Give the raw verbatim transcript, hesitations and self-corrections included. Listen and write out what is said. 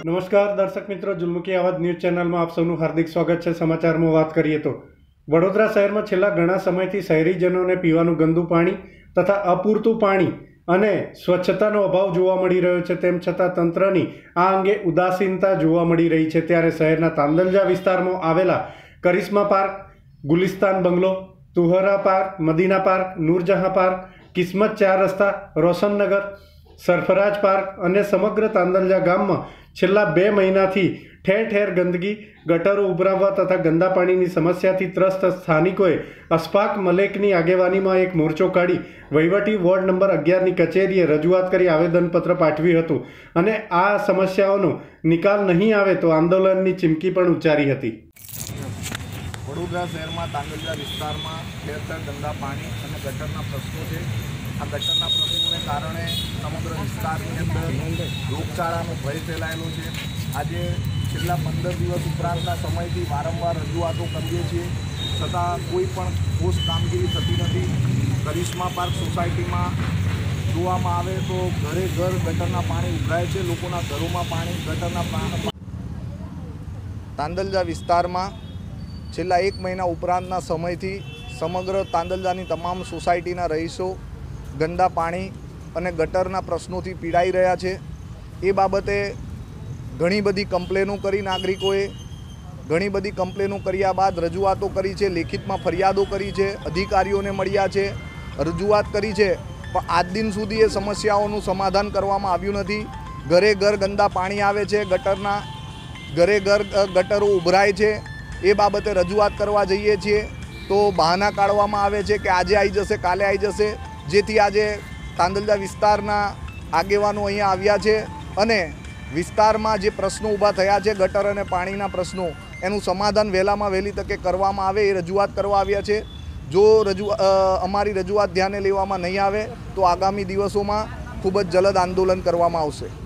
नमस्कार दर्शक मित्रों, जुलमुखी आवाज न्यूज चैनल में आप सबનું हार्दिक स्वागत है। समाचार में बात करिए तो वडोदरा शहर में छेल्ला घणा समयथी शहेरीजनों ने पीवानुं गंदू पाणी तथा अपूरतुं पाणी अने स्वच्छतानो अभाव जोवा मळी रह्यो छे। तेम छतां तंत्रनी आ अंगे उदासीनता जोवा मळी रही छे। त्यारे शहेरना तांदलजा विस्तारमां आवेला Karishma park, Gulistan bungalow, Tuhra park, Madina park, Noorjahan park, Kismat चार रस्ता, रोशननगर, सरफराज पार्क अने समग्र तांदलजा गाम में छेल्ला बे महीनाथी ठेर ठेर गंदगी, गटरो उभरावा तथा गंदा पाणीनी समस्याथी त्रस्त स्थानिकोए अशफाक मलेकनी आगेवानीमां एक मोर्चो काढी वहीवटी वोर्ड नंबर अगियार कचेरीए रजूआत करी आवेदनपत्र पाठव्युं हतुं अने आ समस्याओनो निकाल नहीं आवे तो आंदोलननी चीमकी पण उच्चारी हती। वडोदरा शहर में तांदलजा विस्तार में ठेर ठेर गंदा पानी और गटरना प्रश्नों है। आ गटरना प्रश्नों ने कारण समग्र विस्तार अंदर रोगचाळानो भय फैलायेलो है। आज छेल्ला पंदर दिवस उपरांतना समयथी वारंवार रजूआतो करीए छीए छतां कोईपण ठोस कामगीरी थती नथी। करिश्मा पार्क सोसायटी में जोवामां आवे तो घरे घर गटरना पाणी उभराय छे। लोकोना घरोमां पाणी गटरना पाणी तांदलजा विस्तार में छेल्ला एक महीना उपरांतना समयथी समग्र तांदलजानी तमाम सोसायटीना रहीशो गंदा पाणी अने गटरना प्रश्नोथी पीड़ाई रह्या छे। ए बाबते घणी बधी कम्प्लेनों करी नागरिकोए घणी बधी कम्प्लेनों कर्या बाद रजूआतो करी छे, लेखितमां फरियादो करी छे, अधिकारीओने मळ्या छे, रजूआत करी छे, पण आज दिन सुधी ए समस्याओनुं समाधान करवामां आव्युं नथी। घरे घर गंदा पाणी आवे छे, गटरना घरे घर गटरो उभराय छे। ए बाबते रजूआत करवा जईए छीए तो बहाना काढवामां आवे छे के आजे आई जशे, काले आई जशे, जेथी आजे तांदलजा विस्तारना आगेवानो अहींया आव्या छे अने विस्तारमां जे प्रश्नो ऊभा थया छे गटर अने पाणीना प्रश्नो एनुं समाधान वहेलामां वहेली तके करवामां आवे ए रजूआत करवा आव्या छे। जो रजू अमारी रजूआत ध्याने लेवामां नहीं आवे तो आगामी दिवसोमां खूब ज जलद आंदोलन करवामां आवशे।